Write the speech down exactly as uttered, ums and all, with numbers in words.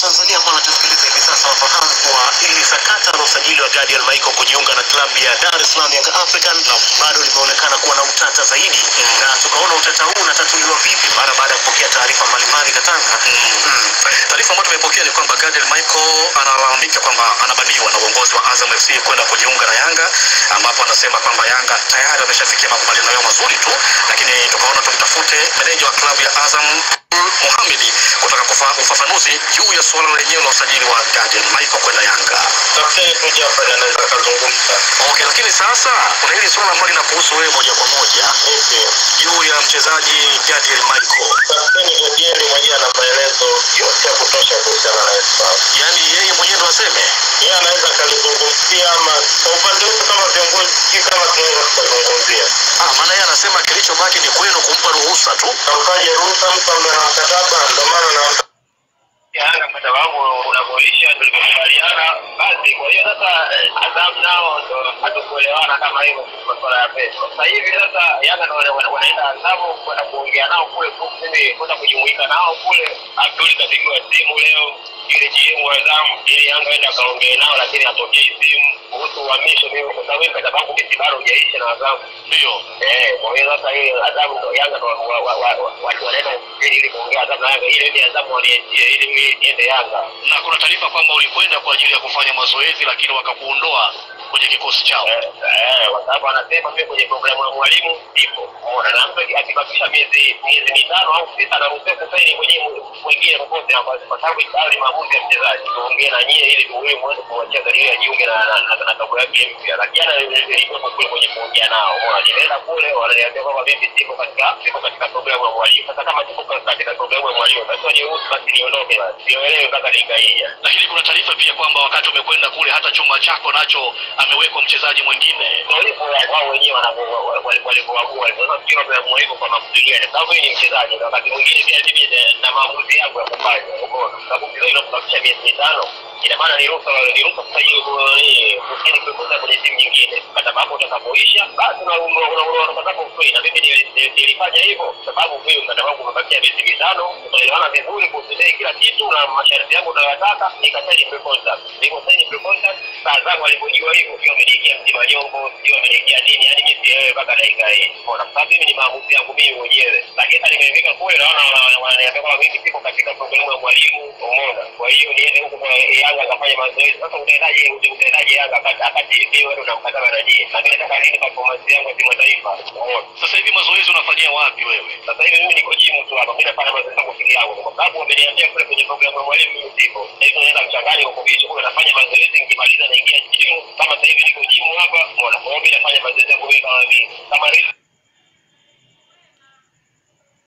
Tanzania ambao wanatusikiliza hivi sasa wafahamu kuwa ili sakata la usajili wa Gadiel Michael kujiunga na klabu ya Dar es Salaam Young African no. bado limeonekana kuwa na utata zaidi mm. na tukaona utata huu unatatuliwa vipi mara baada ya kupokea taarifa mbalimbali Katanga. Mm. Taarifa ambayo tumepokea ni kwamba Gadiel Michael analalamika kwamba anabaniwa na uongozi wa Azam F C kwenda kujiunga na Yanga, ambapo anasema kwamba Yanga tayari wameshafikia makubaliano yao mazuri tu, lakini tukaona tumtafute meneja wa klabu ya Azam Mohamed kutaka kufahamu ufafanuzi juu ya swala lenyewe la usajili wa Gadiel Michael kwenda Yanga. Daktari Tuja Fred anaweza kuzungumza. Okay, lakini sasa kuna hili swala ambalo linakuhusu wewe moja kwa moja. Ndio. Juu ya mchezaji Gadiel Michael. Daktari Gadiel mwenyewe ana maelezo yote ya kutosha kuhusiana na hilo. Yaani yeye mwenyewe ndo aseme. Yeye anaweza kalizungumzia ama kwa upande wetu kama viongozi kama tunaweza kuzungumzia. Ah, maana yeye anasema kilichobaki ni kwenu kumpa ruhusa tu. Kampaje ruhusa mtu ambaye ana mkataba ndio maana na Yanga kwa sababu unaboresha ndio tumekubaliana basi. Kwa hiyo sasa Azam nao ndio hatukuelewana kama hivyo kwa swala ya pesa. Sasa hivi sasa Yanga ndio wanaenda Azam kwenda kuongea nao kule, mimi kwenda kujumuika nao kule. Abdul kapigiwa simu leo ile G M wa Azam ili Yanga aende akaongee nao, lakini hatokei simu kuhusu uhamisho. Mimi kwa sababu mkataba wangu bado hujaisha na Azam. Ndio. Eh, kwa hiyo sasa hii Azam ndio Yanga ndio watu wanaenda ili kuongea Azam na Yanga ile ni Azam waliachia ili niende Yanga. Na kuna taarifa kwamba ulikwenda kwa ajili ya kufanya mazoezi lakini wakakuondoa kwenye kikosi chao. Eh, eh, kwa sababu anasema mimi kwenye programu ya mwalimu ipo. Unaona, na mtu akibakisha miezi miezi mitano au sita na ruhusa kusaini kwenye mwingine popote ambapo kwa sababu ni maamuzi ya mchezaji. Tuongee na nyie ili tuwe mweze kuachia gari ya jiunge na na na klabu yake mpya. Lakini ana nilikuwa kule kwenye kuongea nao. Unaona, nimeenda kule wananiambia kwamba mimi siko katika siko katika programu ya mwalimu. Sasa kama siko katika programu ya mwalimu, basi waniruhusu basi niondoke basi. Sielewi mpaka nikaia. Lakini kuna taarifa pia kwamba wakati umekwenda kule hata chumba chako nacho amewekwa mchezaji mwingine. Ndio hivyo wao wenyewe walipoamua walisema kila mtu amewekwa kwa makusudi yake. Sababu ni mchezaji na wakati mwingine pia mimi na maamuzi yangu ya kufanya. Umeona? Sababu kile inapofika miezi mitano ina maana ni ruhusa ni ruhusa kusajili kusini kutoka kwenye timu nyingine. Mkataba wako utakapoisha basi na unataka kufanya. Na mimi nilifanya hivyo sababu hiyo mkataba wangu umebakia miezi mitano. Tunaelewana vizuri kuhusu kila kitu na masharti yangu tunayotaka, nikasaini pre-contract. Nikasaini pre-contract sasa walipojua hivyo sio ameniingia mtima nyongo, sio ameniingia nini, yani mimi sielewi mpaka dakika hii. Unaona, sababu mimi ni maamuzi yangu mimi mwenyewe. Lakini sasa nimefika kule naona wananiambia kwamba mimi siko katika programu ya mwalimu. Umeona? Kwa hiyo niende huko kwa Yanga akafanya mazoezi. Sasa utaendaje utaendaje Yanga akati ndio wewe unamkataba na nini? Na mimi nataka nini performance yangu ya timu taifa. Umeona? Sasa hivi mazoezi unafanyia wapi wewe? Sasa hivi mimi niko gym tu hapa. Mimi nafanya mazoezi yangu peke yangu kwa sababu wameniambia kule kwenye programu ya mwalimu mimi sipo. Hivi naenda mchangani huko bichi kule nafanya mazoezi, nikimaliza naingia gym. Kama sasa hivi niko gym hapa, umeona? Kwa hiyo mimi nafanya mazoezi yangu kama mimi. Kama